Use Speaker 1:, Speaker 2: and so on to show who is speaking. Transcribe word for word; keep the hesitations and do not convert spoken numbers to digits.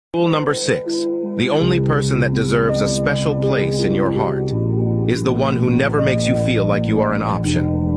Speaker 1: Rule number six. The only person that deserves a special place in your heart is the one who never makes you feel like you are an option.